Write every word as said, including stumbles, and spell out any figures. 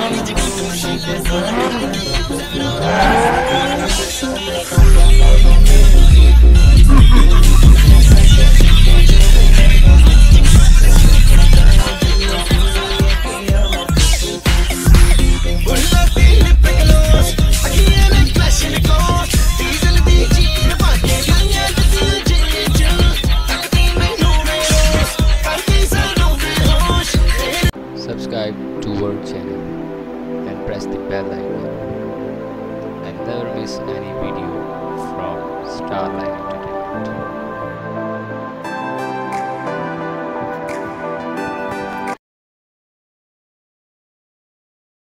Subscribe to our channel and press the bell icon and never miss any video from Starline Entertainment.